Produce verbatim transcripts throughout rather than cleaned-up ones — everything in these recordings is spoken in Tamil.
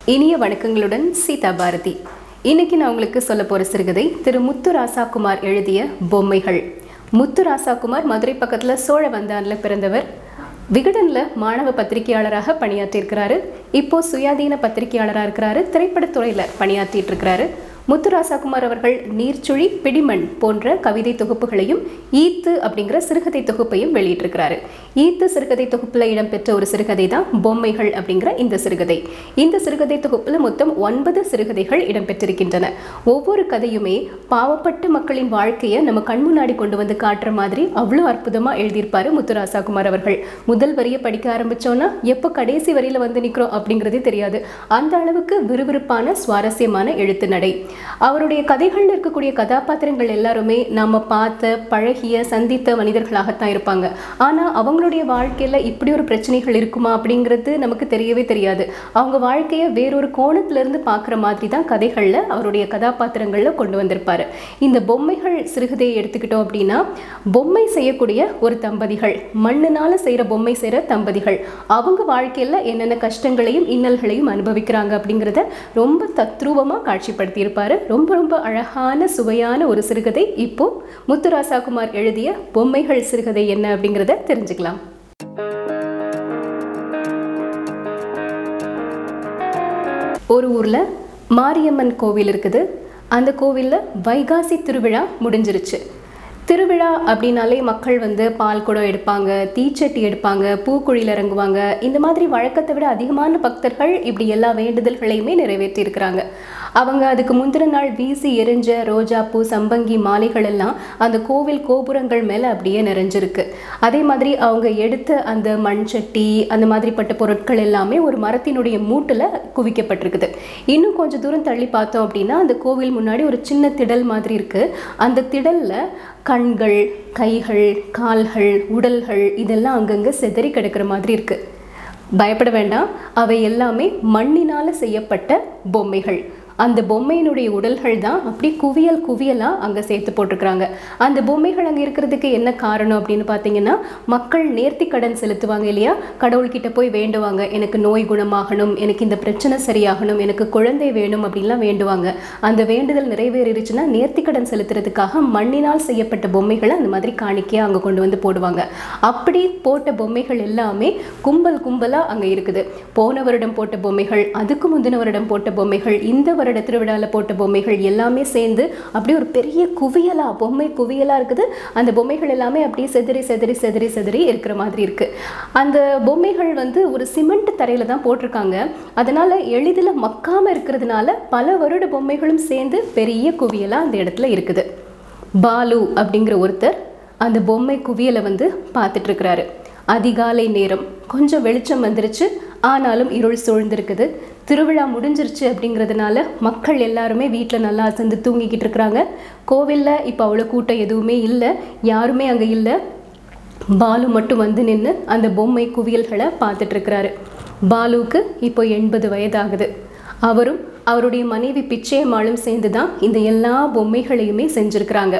இனிய வணக்கங்களுடன் சீதா பாரதி. இன்னைக்கு நான் உங்களுக்கு சொல்ல போற சிறுகதை திரு முத்துராசா குமார் எழுதிய பொம்மைகள். முத்துராசா குமார் மதுரை பக்கத்துல சோழவந்தான்ல பிறந்தவர். விகடன்ல மாணவ பத்திரிகையாளராக பணியாற்றியிருக்கிறாரு. இப்போ சுயாதீன பத்திரிகையாளராக இருக்கிறாரு. திரைப்படத்துறையில பணியாற்றிட்டு இருக்கிறாரு. முத்துராசா குமார் அவர்கள் நீர்ச்சுழி, பிடிமண் போன்ற கவிதை தொகுப்புகளையும் ஈத்து அப்படிங்கிற சிறுகதை தொகுப்பையும் வெளியிட்டிருக்கிறாரு. ஈத்து சிறுகதை தொகுப்புல இடம்பெற்ற ஒரு சிறுகதை தான் பொம்மைகள் அப்படிங்கிற இந்த சிறுகதை. இந்த சிறுகதை தொகுப்புல மொத்தம் ஒன்பது சிறுகதைகள் இடம்பெற்றிருக்கின்றன. ஒவ்வொரு கதையுமே பாவப்பட்ட மக்களின் வாழ்க்கையை நம்ம கண் முன்னாடி கொண்டு வந்து காட்டுற மாதிரி அவ்வளோ அற்புதமா எழுதியிருப்பாரு முத்துராசா குமார் அவர்கள். முதல் வரியை படிக்க ஆரம்பிச்சோன்னா எப்போ கடைசி வரியில வந்து நிற்கிறோம் அப்படிங்கிறதே தெரியாது. அந்த அளவுக்கு விறுவிறுப்பான சுவாரஸ்யமான எழுத்து நடை. அவருடைய கதைகள்ல இருக்கக்கூடிய கதாபாத்திரங்கள் எல்லாருமே நம்ம பார்த்த பழகிய சந்தித்த மனிதர்களாகத்தான் இருப்பாங்க. ஆனா அவங்களுடைய வாழ்க்கையில இப்படி ஒரு பிரச்சனைகள் இருக்குமா அப்படிங்கிறது நமக்கு தெரியவே தெரியாது. அவங்க வாழ்க்கையை வேறொரு கோணத்துல இருந்து பார்க்குற மாதிரி தான் கதைகள்ல அவருடைய கதாபாத்திரங்கள்ல கொண்டு வந்திருப்பாரு. இந்த பொம்மைகள் சிறுகதையை எடுத்துக்கிட்டோம் அப்படின்னா, பொம்மை செய்யக்கூடிய ஒரு தம்பதிகள், மண்ணுனால செய்யற பொம்மை செய்யற தம்பதிகள், அவங்க வாழ்க்கையில என்னென்ன கஷ்டங்களையும் இன்னல்களையும் அனுபவிக்கிறாங்க அப்படிங்கிறத ரொம்ப தத்ரூபமா காட்சிப்படுத்தி இருப்பாரு. ரொம்ப ரொம்ப அழகான சுவையான ஒரு சிறுகதை. இப்போ முத்துராசா குமார் எழுதிய பொம்மைகள் சிறுகதை என்ன அப்படிங்கிறத தெரிஞ்சுக்கலாம். ஒரு ஊர்ல மாரியம்மன் கோவில் இருக்குது. அந்த கோவில்ல வைகாசி திருவிழா முடிஞ்சிருச்சு. திருவிழா அப்படின்னாலே மக்கள் வந்து பால் குடம் எடுப்பாங்க, தீச்சட்டி எடுப்பாங்க, பூக்குழியில் இறங்குவாங்க. இந்த மாதிரி வழக்கத்தை விட அதிகமான பக்தர்கள் இப்படி எல்லா வேண்டுதல்களையுமே நிறைவேற்றி இருக்கிறாங்க. அவங்க அதுக்கு முந்தின நாள் வீசி எரிஞ்ச ரோஜாப்பூ, சம்பங்கி மாலைகள் எல்லாம் அந்த கோவில் கோபுரங்கள் மேலே அப்படியே நிறைஞ்சிருக்கு. அதே மாதிரி அவங்க எடுத்த அந்த மண் சட்டி, அந்த மாதிரிப்பட்ட பொருட்கள் எல்லாமே ஒரு மரத்தினுடைய மூட்டில் குவிக்கப்பட்டிருக்குது. இன்னும் கொஞ்சம் தூரம் தள்ளி பார்த்தோம் அப்படின்னா அந்த கோவில் முன்னாடி ஒரு சின்ன திடல் மாதிரி இருக்கு. அந்த திடல்ல கண்கள், கைகள், கால்கள், உடல்கள் இதெல்லாம் அங்கங்கே செதறி கிடக்கிற மாதிரி இருக்கு. பயப்பட வேண்டாம், அவை எல்லாமே மண்ணினால செய்யப்பட்ட பொம்மைகள். அந்த பொம்மையினுடைய உடல்கள் தான் அப்படி குவியல் குவியலாக அங்கே சேர்த்து போட்டிருக்கிறாங்க. அந்த பொம்மைகள் அங்கே இருக்கிறதுக்கு என்ன காரணம் அப்படின்னு பார்த்தீங்கன்னா, மக்கள் நேர்த்தி கடன் செலுத்துவாங்க இல்லையா, கடவுள்கிட்ட போய் வேண்டுவாங்க, எனக்கு நோய் குணமாகணும், எனக்கு இந்த பிரச்சனை சரியாகணும், எனக்கு குழந்தை வேணும் அப்படின்லாம் வேண்டுவாங்க. அந்த வேண்டுதல் நிறைவேறிடுச்சுன்னா நேர்த்தி கடன் செலுத்துறதுக்காக மண்ணினால் செய்யப்பட்ட பொம்மைகளை அந்த மாதிரி காணிக்கையாக அங்கே கொண்டு வந்து போடுவாங்க. அப்படி போட்ட பொம்மைகள் எல்லாமே கும்பல் கும்பலாக அங்கே இருக்குது. போன வருடம் போட்ட பொம்மைகள், அதுக்கு முந்தின வருடம் போட்ட பொம்மைகள், இந்த வருடம் திருவிழாவில் போட்ட பொம்மைகள் எல்லாமே சேர்ந்து அப்படியே ஒரு பெரிய குவியலா, பொம்மை குவியலா இருக்குது. அந்த பொம்மைகள் எல்லாமே அப்படியே செதறி செதறி செதறி செதறி இருக்கிற மாதிரி இருக்கு. அந்த பொம்மைகள் வந்து ஒரு சிமெண்ட் தரையில தான் போட்டிருக்காங்க. அதனால எளிதில் மக்காம இருக்கிறதுனால பல வருட பொம்மைகளும் சேர்ந்து பெரிய குவியலா அந்த இடத்துல இருக்குது. பாலு அப்படிங்கிற ஒருத்தர் அந்த பொம்மை குவியலை வந்து பார்த்துட்டு இருக்கிறாரு. அதிகாலை நேரம், கொஞ்சம் வெளிச்சம் வந்துருச்சு, ஆனாலும் இருள் சூழ்ந்திருக்குது. திருவிழா முடிஞ்சிருச்சு அப்படிங்கிறதுனால மக்கள் எல்லாருமே வீட்டில் நல்லா அசந்து தூங்கிக்கிட்டு இருக்கிறாங்க. கோவிலில் இப்போ அவ்வளோ கூட்டம் எதுவுமே இல்லை, யாருமே அங்கே இல்லை. பாலு மட்டும் வந்து நின்று அந்த பொம்மை குவியல்களை பார்த்துட்டு இருக்கிறாரு. பாலுவுக்கு இப்போ எண்பது வயதாகுது. அவரும் அவருடைய மனைவி பிச்சையம்மாளும் சேர்ந்து தான் இந்த எல்லா பொம்மைகளையுமே செஞ்சுருக்கிறாங்க.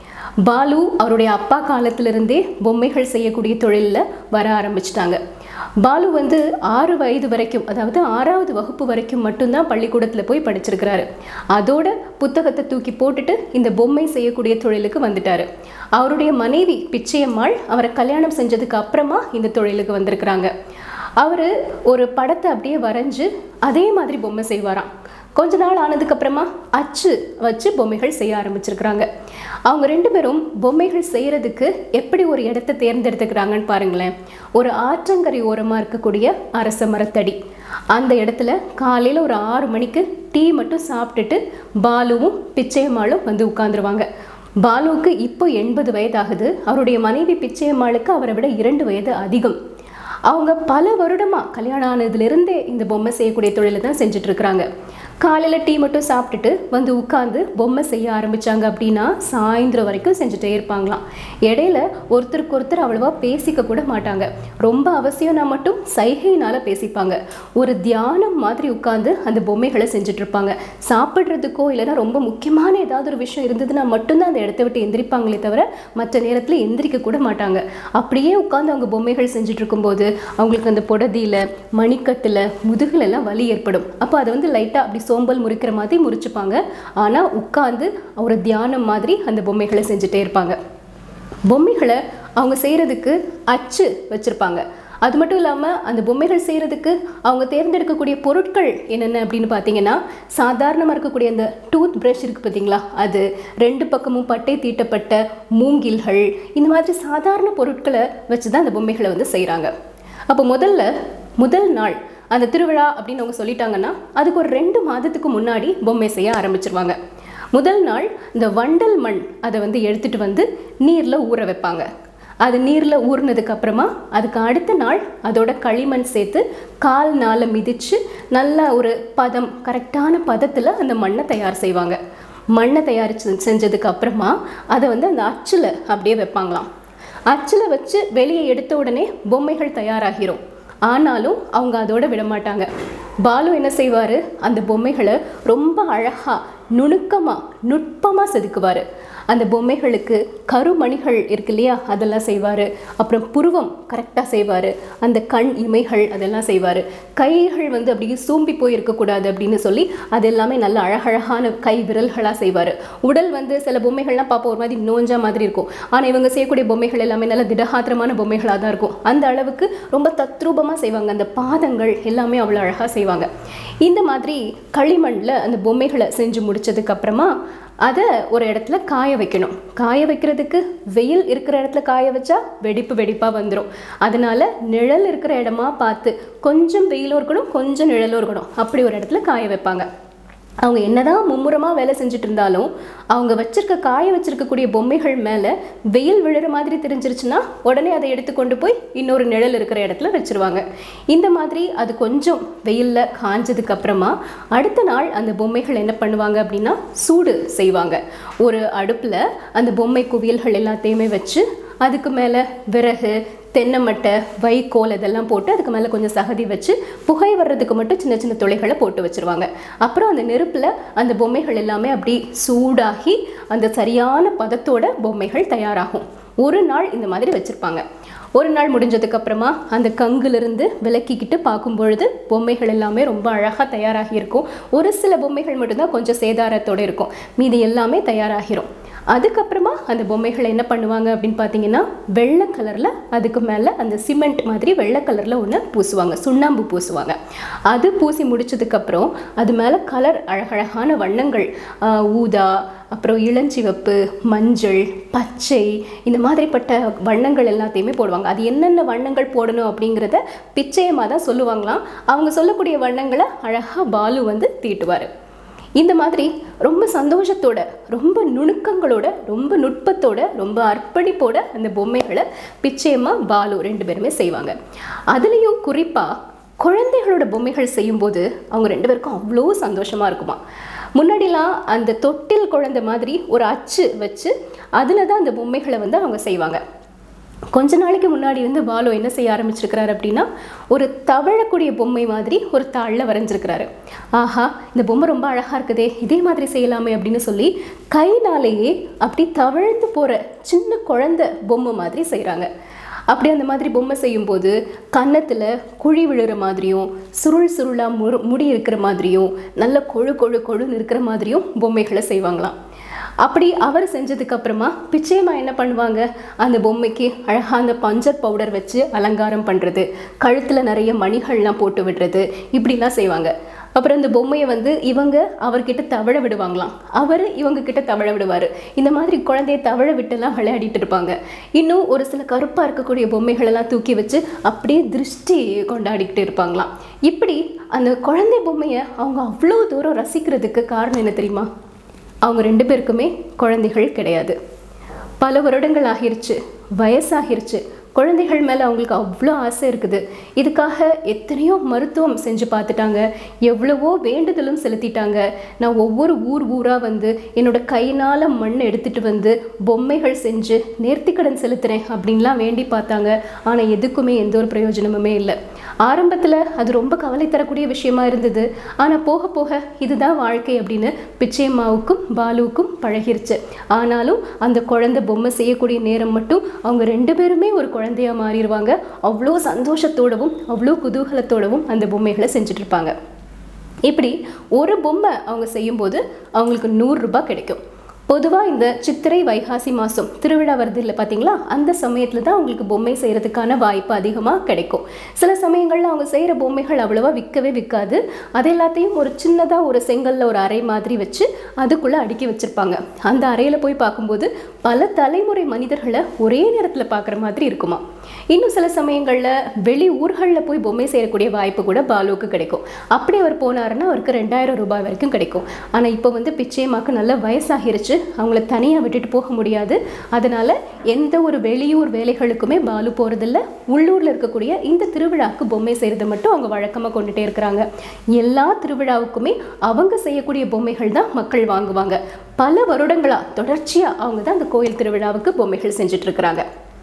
பாலு அவருடைய அப்பா காலத்திலிருந்தே பொம்மைகள் செய்யக்கூடிய தொழிலில் வர ஆரம்பிச்சிட்டாங்க. பாலு வந்து ஆறு வயது வரைக்கும், அதாவது ஆறாவது வகுப்பு வரைக்கும் மட்டும்தான் பள்ளிக்கூடத்தில் போய் படிச்சிருக்கிறாரு. அதோட புத்தகத்தை தூக்கி போட்டுட்டு இந்த பொம்மை செய்யக்கூடிய தொழிலுக்கு வந்துட்டாரு. அவருடைய மனைவி பிச்சையம்மாள் அவரை கல்யாணம் செஞ்சதுக்கு அப்புறமா இந்த தொழிலுக்கு வந்திருக்கிறாங்க. அவர் ஒரு படத்தை அப்படியே வரைஞ்சு அதே மாதிரி பொம்மை செய்வாராம். கொஞ்ச நாள் ஆனதுக்கு அப்புறமா அச்சு வச்சு பொம்மைகள் செய்ய ஆரம்பிச்சிருக்கிறாங்க. அவங்க ரெண்டு பேரும் பொம்மைகள் செய்யறதுக்கு எப்படி ஒரு இடத்த தேர்ந்தெடுத்துக்கிறாங்கன்னு பாருங்களேன். ஒரு ஆற்றங்கரை ஓரமாக இருக்கக்கூடிய அரச மரத்தடி, அந்த இடத்துல காலையில் ஒரு ஆறு மணிக்கு டீ மட்டும் சாப்பிட்டுட்டு பாலுவும் பிச்சையம்மாளும் வந்து உட்காந்துருவாங்க. பாலுவுக்கு இப்போ எண்பது வயதாகுது. அவருடைய மனைவி பிச்சையம்மாளுக்கு அவரை விட இரண்டு வயது அதிகம். அவங்க பல வருடமாக கல்யாணம் ஆனதுலேருந்தே இந்த பொம்மை செய்யக்கூடிய தொழிலை தான் செஞ்சுட்டு இருக்கிறாங்க. காலையில் டீ மட்டும் சாப்பிட்டுட்டு வந்து உட்காந்து பொம்மை செய்ய ஆரம்பித்தாங்க அப்படின்னா சாயந்தரம் வரைக்கும் செஞ்சுட்டே இருப்பாங்களாம். இடையில ஒருத்தருக்கு ஒருத்தர் அவ்வளோவா பேசிக்க கூட மாட்டாங்க. ரொம்ப அவசியம்னா மட்டும் சைகையினால் பேசிப்பாங்க. ஒரு தியானம் மாதிரி உட்காந்து அந்த பொம்மைகளை செஞ்சுட்டு இருப்பாங்க. சாப்பிட்றதுக்கோ இல்லைன்னா ரொம்ப முக்கியமான ஏதாவது ஒரு விஷயம் இருந்ததுன்னா மட்டும்தான் அந்த இடத்த விட்டு எந்திரிப்பாங்களே தவிர மற்ற நேரத்தில் எந்திரிக்க கூட மாட்டாங்க. அப்படியே உட்காந்து அவங்க பொம்மைகள் செஞ்சுட்டு இருக்கும்போது அவங்களுக்கு அந்த புடதியில் மணிக்கட்டில் முதுகில் எல்லாம் வலி ஏற்படும். அப்போ அதை வந்து லைட்டாக அப்படி சோம்பல் முறிக்கிற மாதிரி முறிச்சுப்பாங்க. ஆனால் உட்காந்து ஒரு தியானம் மாதிரி அந்த பொம்மைகளை செஞ்சுட்டே இருப்பாங்க. பொம்மைகளை அவங்க செய்கிறதுக்கு அச்சு வச்சுருப்பாங்க. அது மட்டும் இல்லாமல் அந்த பொம்மைகள் செய்கிறதுக்கு அவங்க தேர்ந்தெடுக்கக்கூடிய பொருட்கள் என்னென்ன அப்படின்னு பார்த்தீங்கன்னா, சாதாரணமாக இருக்கக்கூடிய அந்த டூத் ப்ரஷ் இருக்குது பார்த்தீங்களா, அது ரெண்டு பக்கமும் பட்டை தீட்டப்பட்ட மூங்கில்கள், இந்த மாதிரி சாதாரண பொருட்களை வச்சு தான் அந்த பொம்மைகளை வந்து செய்கிறாங்க. அப்போ முதல்ல முதல் நாள் அந்த திருவிழா அப்படின்னு அவங்க சொல்லிட்டாங்கன்னா அதுக்கு ஒரு ரெண்டு மாதத்துக்கு முன்னாடி பொம்மை செய்ய ஆரம்பிச்சிருவாங்க. முதல் நாள் இந்த வண்டல் மண் அதை வந்து எடுத்துகிட்டு வந்து நீரில் ஊற வைப்பாங்க. அது நீரில் ஊறினதுக்கு அப்புறமா அதுக்கு அடுத்த நாள் அதோட களிமண் சேர்த்து கால் நாளை மிதித்து நல்ல ஒரு பதம் கரெக்டான பதத்தில் அந்த மண்ணை தயார் செய்வாங்க. மண்ணை தயாரித்து செஞ்சதுக்கு அப்புறமா அதை வந்து அந்த அச்சில் அப்படியே வைப்பாங்களாம். அச்சில் வச்சு வெளியே எடுத்த உடனே பொம்மைகள் தயாராகிரும். ஆனாலும் அவங்க அதோட விட மாட்டாங்க. பாலு என்ன செய்வார், அந்த பொம்மைகளை ரொம்ப அழகாக நுணுக்கமாக நுட்பமாக செதுக்குவார். அந்த பொம்மைகளுக்கு கருமணிகள் இருக்கு இல்லையா, அதெல்லாம் செய்வார். அப்புறம் புருவம் கரெக்டாக செய்வார். அந்த கண் இமைகள் அதெல்லாம் செய்வார். கைகள் வந்து அப்படியே சூம்பி போய் இருக்கக்கூடாது அப்படின்னு சொல்லி அது எல்லாமே நல்ல அழகழகான கை விரல்களாக செய்வார். உடல் வந்து சில பொம்மைகள்லாம் பார்ப்போம் ஒரு மாதிரி நோஞ்சா மாதிரி இருக்கும். ஆனால் இவங்க செய்யக்கூடிய பொம்மைகள் எல்லாமே நல்ல திடகாத்திரமான பொம்மைகளாக தான் இருக்கும். அந்த அளவுக்கு ரொம்ப தத்ரூபமாக செய்வாங்க. அந்த பாதங்கள் எல்லாமே அவ்வளோ அழகாக செய்வாங்க. இந்த மாதிரி களிமண்ணில் அந்த பொம்மைகளை செஞ்சு முடிச்சதுக்கப்புறமா அதை ஒரு இடத்துல காய வைக்கணும். காய வைக்கிறதுக்கு வெயில் இருக்கிற இடத்துல காய வச்சா வெடிப்பு வெடிப்பாக வந்துடும். அதனால நிழல் இருக்கிற இடமா பார்த்து கொஞ்சம் வெயிலும் இருக்கணும் கொஞ்சம் நிழலும் இருக்கணும், அப்படி ஒரு இடத்துல காய வைப்பாங்க. அவங்க என்னதான் மும்முரமாக வேலை செஞ்சுட்டு இருந்தாலும் அவங்க வச்சிருக்க காய வச்சிருக்கக்கூடிய பொம்மைகள் மேலே வெயில் விழுற மாதிரி தெரிஞ்சிருச்சுன்னா உடனே அதை எடுத்து கொண்டு போய் இன்னொரு நிழல் இருக்கிற இடத்துல வச்சுருவாங்க. இந்த மாதிரி அது கொஞ்சம் வெயிலில் காஞ்சதுக்கு அப்புறமா அடுத்த நாள் அந்த பொம்மைகள் என்ன பண்ணுவாங்க அப்படின்னா சூடு செய்வாங்க. ஒரு அடுப்பில் அந்த பொம்மை குவியல்கள் எல்லாத்தையுமே வச்சு அதுக்கு மேலே விறகு, தென்னை மட்டை, வைக்கோல் இதெல்லாம் போட்டு அதுக்கு மேலே கொஞ்சம் சகதி வச்சு புகை வர்றதுக்கு மட்டும் சின்ன சின்ன துளைகளை போட்டு வச்சுருவாங்க. அப்புறம் அந்த நெருப்பில் அந்த பொம்மைகள் எல்லாமே அப்படி சூடாகி அந்த சரியான பதத்தோட பொம்மைகள் தயாராகும். ஒரு நாள் இந்த மாதிரி வச்சுருப்பாங்க. ஒரு நாள் முடிஞ்சதுக்கு அப்புறமா அந்த கங்குலிருந்து விலக்கிக்கிட்டு பார்க்கும் பொழுது பொம்மைகள் எல்லாமே ரொம்ப அழகாக தயாராகி இருக்கும். ஒரு சில பொம்மைகள் மட்டும்தான் கொஞ்சம் சேதாரத்தோடு இருக்கும், மீதி எல்லாமே தயாராகிரும். அதுக்கப்புறமா அந்த பொம்மைகளை என்ன பண்ணுவாங்க அப்படின்னு பார்த்தீங்கன்னா வெள்ளை கலரில் அதுக்கு மேலே அந்த சிமெண்ட் மாதிரி வெள்ளை கலரில் ஒன்று பூசுவாங்க, சுண்ணாம்பு பூசுவாங்க. அது பூசி முடிச்சதுக்கப்புறம் அது மேலே கலர் அழகழகான வண்ணங்கள், ஊதா, அப்புறம் இளஞ்சிவப்பு, மஞ்சள், பச்சை, இந்த மாதிரிப்பட்ட வண்ணங்கள் எல்லாத்தையுமே போடுவாங்க. அது என்னென்ன வண்ணங்கள் போடணும் அப்படிங்கிறத பிச்சையமாக தான் சொல்லுவாங்களாம். அவங்க சொல்லக்கூடிய வண்ணங்களை அழகாக பாலு வந்து தீட்டுவார். இந்த மாதிரி ரொம்ப சந்தோஷத்தோட ரொம்ப நுணுக்கங்களோட ரொம்ப நுட்பத்தோட ரொம்ப அர்ப்பணிப்போட அந்த பொம்மைகளை பிச்சையம்மா பாலு ரெண்டு பேருமே செய்வாங்க. அதுலேயும் குறிப்பாக குழந்தைகளோட பொம்மைகள் செய்யும்போது அவங்க ரெண்டு பேருக்கும் அவ்வளோ சந்தோஷமாக இருக்குமா. முன்னாடிலாம் அந்த தொட்டில் குழந்தை மாதிரி ஒரு அச்சு வச்சு அதில் தான் அந்த பொம்மைகளை வந்து அவங்க செய்வாங்க. கொஞ்ச நாளைக்கு முன்னாடி வந்து பாலு என்ன செய்ய ஆரம்பிச்சிருக்கிறாரு அப்படின்னா ஒரு தவழக்கூடிய பொம்மை மாதிரி ஒரு தாளில் வரைஞ்சிருக்கிறாரு. ஆஹா, இந்த பொம்மை ரொம்ப அழகாக இருக்குதே, இதே மாதிரி செய்யலாமே அப்படின்னு சொல்லி கைனாலேயே அப்படி தவழ்ந்து போகிற சின்ன குழந்தை பொம்மை மாதிரி செய்கிறாங்க. அப்படி அந்த மாதிரி பொம்மை செய்யும்போது கன்னத்தில் குழி விழுற மாதிரியும் சுருள் சுருளாக முரு முடி இருக்கிற மாதிரியும் நல்ல கொழு கொழு கொழுன்னு இருக்கிற மாதிரியும் பொம்மைகளை செய்வாங்களாம். அப்படி அவர் செஞ்சதுக்கப்புறமா பிச்சையம்மா என்ன பண்ணுவாங்க, அந்த பொம்மைக்கு அழகாக அந்த பஞ்சர் பவுடர் வச்சு அலங்காரம் பண்ணுறது, கழுத்தில் நிறைய மணிகள்லாம் போட்டு விடுறது, இப்படிலாம் செய்வாங்க. அப்புறம் இந்த பொம்மையை வந்து இவங்க அவர்கிட்ட தவழ விடுவாங்களாம், அவர் இவங்க கிட்ட தவழ விடுவார். இந்த மாதிரி குழந்தைய தவழ விட்டுலாம் விளையாடிட்டு இருப்பாங்க. இன்னும் ஒரு சில கருப்பாக இருக்கக்கூடிய பொம்மைகளெல்லாம் தூக்கி வச்சு அப்படியே திருஷ்டி கொண்டாடிக்கிட்டு இருப்பாங்களாம். இப்படி அந்த குழந்தை பொம்மையை அவங்க அவ்வளோ தூரம் ரசிக்கிறதுக்கு காரணம் என்ன தெரியுமா? அவங்க ரெண்டு பேருக்குமே குழந்தைகள் கிடையாது. பல வருடங்கள் ஆகிருச்சு, வயசாகிருச்சு, குழந்தைகள் மேலே அவங்களுக்கு அவ்வளோ ஆசை இருக்குது. இதுக்காக எத்தனையோ மருத்துவம் செஞ்சு பார்த்துட்டாங்க, எவ்வளவோ வேண்டுதலும் செலுத்திட்டாங்க. நான் ஒவ்வொரு ஊர் ஊராக வந்து என்னோட கையினால் மண் எடுத்துகிட்டு வந்து பொம்மைகள் செஞ்சு நேர்த்திக்கடன் செலுத்துகிறேன் அப்படின்லாம் வேண்டி பார்த்தாங்க. ஆனால் எதுக்குமே எந்த ஒரு பிரயோஜனமுமே இல்லை. ஆரம்பத்தில் அது ரொம்ப கவலை தரக்கூடிய விஷயமா இருந்தது. ஆனால் போக போக இதுதான் வாழ்க்கை அப்படின்னு பிச்சையம்மாவுக்கும் பாலுவுக்கும் பழகிருச்சு. ஆனாலும் அந்த குழந்தை பொம்மை செய்யக்கூடிய நேரம் மட்டும் அவங்க ரெண்டு பேருமே ஒரு குழந்தையா மாறிடுவாங்க. அவ்வளோ சந்தோஷத்தோடவும் அவ்வளோ குதூகலத்தோடவும் அந்த பொம்மைகளை செஞ்சுட்டு இருப்பாங்க. இப்படி ஒரு பொம்மை அவங்க செய்யும்போது அவங்களுக்கு நூறு ரூபாய் கிடைக்கும். பொதுவாக இந்த சித்திரை வைகாசி மாதம் திருவிழா வருது இல்லை பார்த்தீங்களா, அந்த சமயத்தில் தான் அவங்களுக்கு பொம்மை செய்கிறதுக்கான வாய்ப்பு அதிகமாக கிடைக்கும். சில சமயங்களில் அவங்க செய்கிற பொம்மைகள் அவ்வளோவா விற்கவே விற்காது. அது எல்லாத்தையும் ஒரு சின்னதாக ஒரு செங்கல்ல ஒரு அறை மாதிரி வச்சு அதுக்குள்ளே அடுக்கி வச்சுருப்பாங்க. அந்த அறையில் போய் பார்க்கும்போது பல தலைமுறை மனிதர்களை ஒரே நேரத்தில் பார்க்குற மாதிரி இருக்குமா. இன்னும் சில சமயங்களில் வெளி ஊர்களில் போய் பொம்மை செய்யக்கூடிய வாய்ப்பு கூட பாலுவுக்கு கிடைக்கும். அப்படி அவர் போனாருன்னா அவருக்கு ரெண்டாயிரம் ரூபாய் வரைக்கும் கிடைக்கும். ஆனால் இப்போ வந்து பிச்சையம்மாக்கு நல்ல வயசாகிருச்சு, அவங்கள தனியாக விட்டுட்டு போக முடியாது. அதனால் எந்த ஒரு வெளியூர் வேலைகளுக்குமே பாலு போகிறதில்ல. உள்ளூரில் இருக்கக்கூடிய இந்த திருவிழாவுக்கு பொம்மை செய்கிறத மட்டும் அவங்க வழக்கமாக கொண்டுட்டே இருக்கிறாங்க. எல்லா திருவிழாவுக்குமே அவங்க செய்யக்கூடிய பொம்மைகள் தான் மக்கள் வாங்குவாங்க. பல வருடங்களாக தொடர்ச்சியாக அவங்க தான் அந்த கோயில் திருவிழாவுக்கு பொம்மைகள் செஞ்சுட்டு இருக்கிறாங்க.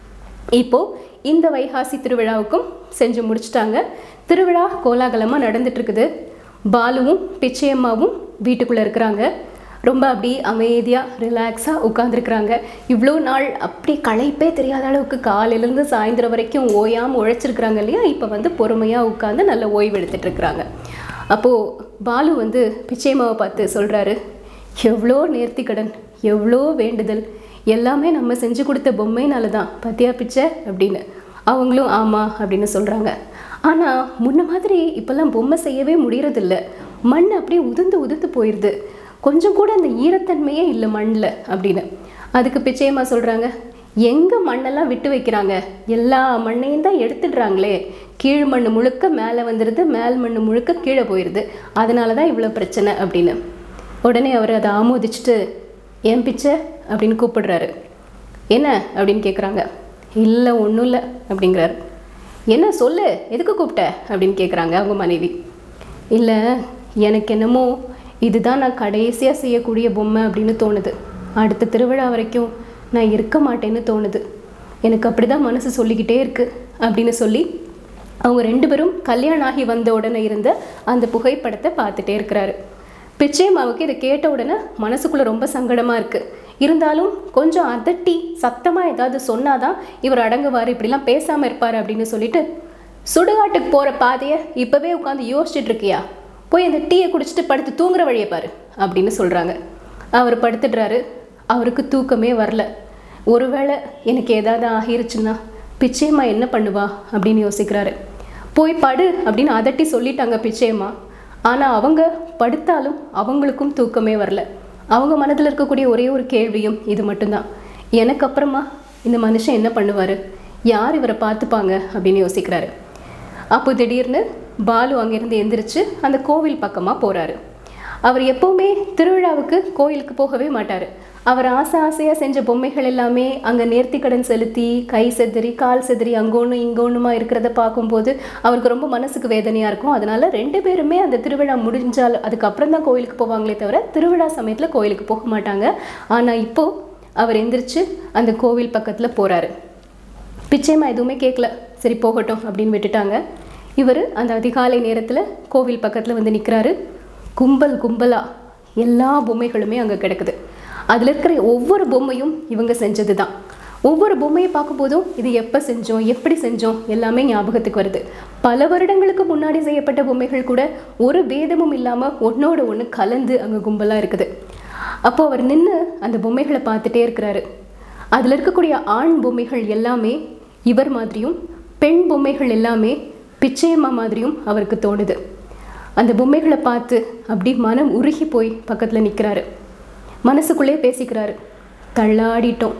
இப்போது இந்த வைகாசி திருவிழாவுக்கும் செஞ்சு முடிச்சிட்டாங்க. திருவிழா கோலாகலமாக நடந்துட்டு இருக்குது. பாலுவும் பிச்சையம்மாவும் வீட்டுக்குள்ளே இருக்கிறாங்க. ரொம்ப அப்படி அமைதியாக ரிலாக்ஸாக உட்காந்துருக்குறாங்க. இவ்வளோ நாள் அப்படி களைப்பே தெரியாத அளவுக்கு காலையிலேருந்து சாயந்தரம் வரைக்கும் ஓயாமல் உழைச்சிருக்கிறாங்க இல்லையா, இப்போ வந்து பொறுமையாக உட்காந்து நல்ல ஓய்வு எடுத்துகிட்டு இருக்கிறாங்க. அப்போது பாலு வந்து பிச்சையம்மாவை பார்த்து சொல்கிறாரு, எவ்வளோ நேர்த்திக்கடன், எவ்வளோ வேண்டுதல், எல்லாமே நம்ம செஞ்சு கொடுத்த பொம்மைனால தான் பத்தியா பிச்சை அப்படின்னு. அவங்களும் ஆமாம் அப்படின்னு சொல்கிறாங்க. ஆனால் முன்ன மாதிரி இப்போல்லாம் பொம்மை செய்யவே முடியறதில்ல. மண் அப்படியே உதிர்ந்து உதிர்ந்து போயிடுது, கொஞ்சம் கூட அந்த ஈரத்தன்மையே இல்லை மண்ணில் அப்படின்னு. அதுக்கு பிச்சையம்மா சொல்கிறாங்க, எங்கே மண்ணெல்லாம் விட்டு வைக்கிறாங்க, எல்லா மண்ணையும் தான் எடுத்துடுறாங்களே, கீழ் மண் முழுக்க மேலே வந்துடுது, மேல் மண் முழுக்க கீழே போயிடுது, அதனால தான் இவ்வளோ பிரச்சனை அப்படின்னு. உடனே அவர் அதை ஆமோதிச்சுட்டு ஏன் பிச்சை அப்படின்னு கூப்பிடுறாரு. என்ன அப்படின்னு கேட்குறாங்க. இல்லை ஒன்றும் இல்லை அப்படிங்கிறாரு. என்ன சொல்லு, எதுக்கு கூப்பிட்ட அப்படின்னு கேட்குறாங்க அவங்க மனைவி. இல்லை எனக்கு என்னமோ இதுதான் நான் கடைசியாக செய்யக்கூடிய பொம்மை அப்படின்னு தோணுது, அடுத்த திருவிழா வரைக்கும் நான் இருக்க மாட்டேன்னு தோணுது, எனக்கு அப்படி தான் மனசு சொல்லிக்கிட்டே இருக்குது அப்படின்னு சொல்லி அவங்க ரெண்டு பேரும் கல்யாணம் ஆகி வந்த உடனே இருந்த அந்த புகைப்படத்தை பார்த்துட்டே இருக்கிறாரு. பிச்சையம்மாவுக்கு இதை கேட்ட உடனே மனசுக்குள்ளே ரொம்ப சங்கடமாக இருக்குது. இருந்தாலும் கொஞ்சம் அதட்டி சத்தமாக ஏதாவது சொன்னாதான் இவர் அடங்குவார், இப்படிலாம் பேசாமல் இருப்பார் அப்படின்னு சொல்லிட்டு, சுடுகாட்டுக்கு போகிற பாதையை இப்போவே உட்காந்து யோசிச்சுட்டு இருக்கியா, போய் அந்த டீயை குடிச்சிட்டு படுத்து தூங்குற வழியை பாரு அப்படின்னு சொல்கிறாங்க. அவர் படுத்துடுறாரு. அவருக்கு தூக்கமே வரல. ஒருவேளை எனக்கு ஏதாவது ஆகிருச்சுன்னா பிச்சையம்மா என்ன பண்ணுவா அப்படின்னு யோசிக்கிறாரு. போய் படு அப்படின்னு அதட்டி சொல்லிட்டாங்க பிச்சையம்மா. ஆனால் அவங்க படுத்தாலும் அவங்களுக்கும் தூக்கமே வரல. அவங்க மனதில் இருக்கக்கூடிய ஒரே ஒரு கேள்வியும் இது மட்டும்தான், எனக்கு அப்புறமா இந்த மனுஷன் என்ன பண்ணுவார், யார் இவரை பார்த்துப்பாங்க அப்படின்னு யோசிக்கிறாரு. அப்போ திடீர்னு பாலு அங்கேருந்து எந்திரிச்சு அந்த கோவில் பக்கமாக போகிறாரு. அவர் எப்போவுமே திருவிழாவுக்கு கோயிலுக்கு போகவே மாட்டார். அவர் ஆசை ஆசையாக செஞ்ச பொம்மைகள் எல்லாமே அங்கே நேர்த்திக்கடன் செலுத்தி கை செதறி கால் செதறி அங்கொன்று இங்கொன்றுமா இருக்கிறத பார்க்கும்போது அவருக்கு ரொம்ப மனசுக்கு வேதனையாக இருக்கும். அதனால் ரெண்டு பேருமே அந்த திருவிழா முடிஞ்சால் அதுக்கப்புறம் தான் கோயிலுக்கு போவாங்களே தவிர திருவிழா சமயத்தில் கோயிலுக்கு போக மாட்டாங்க. ஆனால் இப்போது அவர் எந்திரிச்சு அந்த கோவில் பக்கத்தில் போகிறாரு. பிச்சையம்மா எதுவுமே கேட்கல, சரி போகட்டும் அப்படின்னு விட்டுட்டாங்க. இவர் அந்த அதிகாலை நேரத்தில் கோவில் பக்கத்தில் வந்து நிற்கிறாரு. கும்பல் கும்பலாக எல்லா பொம்மைகளுமே அங்கே கிடக்குது. அதில் இருக்கிற ஒவ்வொரு பொம்மையும் இவங்க செஞ்சது தான். ஒவ்வொரு பொம்மையை பார்க்கும்போதும் இது எப்போ செஞ்சோம், எப்படி செஞ்சோம் எல்லாமே ஞாபகத்துக்கு வருது. பல வருடங்களுக்கு முன்னாடி செய்யப்பட்ட பொம்மைகள் கூட ஒரு பேதமும் இல்லாமல் ஒன்றோட ஒன்று கலந்து அங்கே கும்பலாக இருக்குது. அப்போது அவர் நின்று அந்த பொம்மைகளை பார்த்துட்டே இருக்கிறாரு. அதில் இருக்கக்கூடிய ஆண் பொம்மைகள் எல்லாமே இவர் மாதிரியும், பெண் பொம்மைகள் எல்லாமே பிச்சையம்மா மாதிரியும் அவருக்கு தோணுது. அந்த பொம்மைகளை பார்த்து அப்படி மனம் உருகி போய் பக்கத்தில் நிற்கிறாரு. மனசுக்குள்ளே பேசிக்கிறாரு, தள்ளாடிட்டோம்,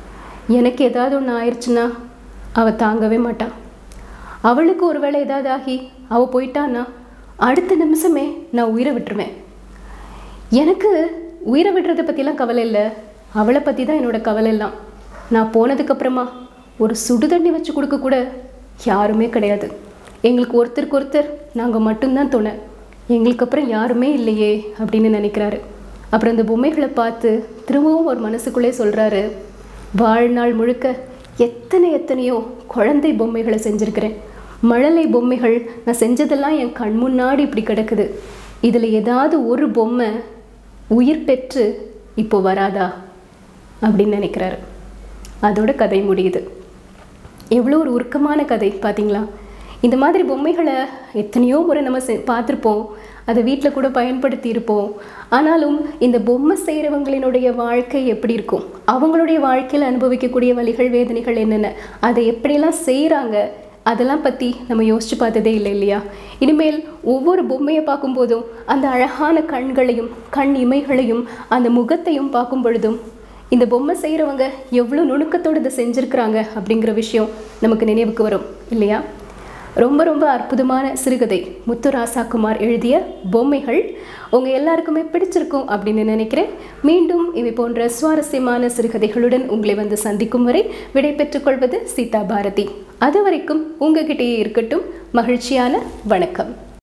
எனக்கு ஏதாவது ஒன்று ஆயிடுச்சுன்னா அவள் தாங்கவே மாட்டாள், அவளுக்கு ஒரு வேளை ஏதாவது ஆகி அவள் போயிட்டான்னா அடுத்த நிமிஷமே நான் உயிரை விட்டுருவேன். எனக்கு உயிரை விடுறதை பற்றிலாம் கவலை இல்லை, அவளை பற்றி தான் என்னோடய கவலை எல்லாம். நான் போனதுக்கப்புறமா ஒரு சுடு தண்ணி வச்சு கொடுக்க கூட யாருமே கிடையாது. எங்களுக்கு ஒருத்தருக்கு ஒருத்தர் நாங்கள் மட்டும்தான் துணை, எங்களுக்கு அப்புறம் யாருமே இல்லையே அப்படின்னு நினைக்கிறாரு. அப்புறம் இந்த பொம்மைகளை பார்த்து திரும்பவும் ஒரு மனசுக்குள்ளே சொல்கிறாரு, வாழ்நாள் முழுக்க எத்தனை எத்தனையோ குழந்தை பொம்மைகளை செஞ்சுருக்கிறேன். மழலை பொம்மைகள் நான் செஞ்சதெல்லாம் என் கண் முன்னாடி இப்படி கிடக்குது. இதில் ஏதாவது ஒரு பொம்மை உயிர் பெற்று இப்போ வராதா அப்படின்னு நினைக்கிறாரு. அதோட கதை முடியுது. எவ்வளோ ஒரு உருக்கமான கதை பார்த்தீங்களா? இந்த மாதிரி பொம்மைகளை எத்தனையோ முறை நம்ம செ பார்த்துருப்போம், அதை வீட்டில் கூட பயன்படுத்தி இருப்போம். ஆனாலும் இந்த பொம்மை செய்கிறவங்களினுடைய வாழ்க்கை எப்படி இருக்கும், அவங்களுடைய வாழ்க்கையில் அனுபவிக்கக்கூடிய வலிகள் வேதனைகள் என்னென்ன, அதை எப்படியெல்லாம் செய்கிறாங்க, அதெல்லாம் பற்றி நம்ம யோசித்து பார்த்ததே இல்லை இல்லையா? இனிமேல் ஒவ்வொரு பொம்மையை பார்க்கும்போதும் அந்த அழகான கண்களையும் கண் இமைகளையும் அந்த முகத்தையும் பார்க்கும் பொழுதும் இந்த பொம்மை செய்கிறவங்க எவ்வளோ நுணுக்கத்தோடு இதை செஞ்சுருக்கிறாங்க அப்படிங்கிற விஷயம் நமக்கு நினைவுக்கு வரும் இல்லையா? ரொம்ப ரொம்ப அற்புதமான சிறுகதை முத்துராசா குமார் எழுதிய பொம்மைகள் உங்கள் எல்லாருக்குமே பிடிச்சிருக்கும் அப்படின்னு நினைக்கிறேன். மீண்டும் இவை போன்ற சுவாரஸ்யமான சிறுகதைகளுடன் உங்களை வந்து சந்திக்கும் வரை விடை பெற்றுக்கொள்வது சீதா பாரதி. அது வரைக்கும் உங்ககிட்டயே இருக்கட்டும். மகிழ்ச்சியான வணக்கம்.